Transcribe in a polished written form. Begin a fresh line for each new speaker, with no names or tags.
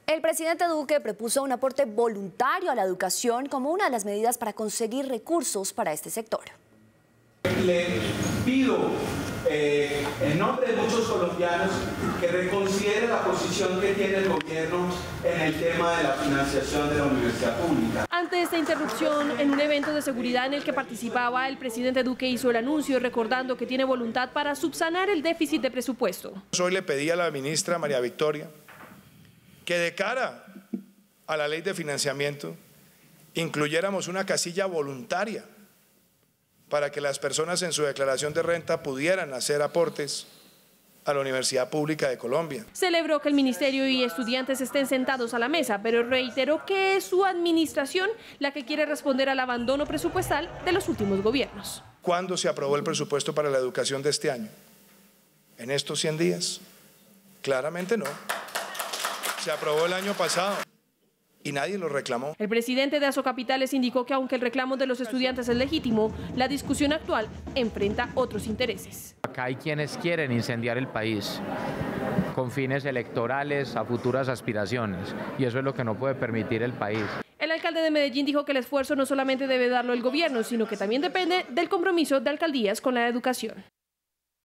El presidente Duque propuso un aporte voluntario a la educación como una de las medidas para conseguir recursos para este sector.
Le pido, en nombre de muchos colombianos, que reconsidere la posición que tiene el gobierno en el tema de la financiación de la universidad pública.
Ante esta interrupción, en un evento de seguridad en el que participaba, el presidente Duque hizo el anuncio recordando que tiene voluntad para subsanar el déficit de presupuesto.
Hoy le pedí a la ministra María Victoria que de cara a la ley de financiamiento incluyéramos una casilla voluntaria para que las personas en su declaración de renta pudieran hacer aportes a la Universidad Pública de Colombia.
Celebró que el ministerio y estudiantes estén sentados a la mesa, pero reiteró que es su administración la que quiere responder al abandono presupuestal de los últimos gobiernos.
¿Cuándo se aprobó el presupuesto para la educación de este año? ¿En estos 100 días? Claramente no. Se aprobó el año pasado y nadie lo reclamó.
El presidente de Asocapitales indicó que aunque el reclamo de los estudiantes es legítimo, la discusión actual enfrenta otros intereses.
Acá hay quienes quieren incendiar el país con fines electorales a futuras aspiraciones, y eso es lo que no puede permitir el país.
El alcalde de Medellín dijo que el esfuerzo no solamente debe darlo el gobierno, sino que también depende del compromiso de alcaldías con la educación.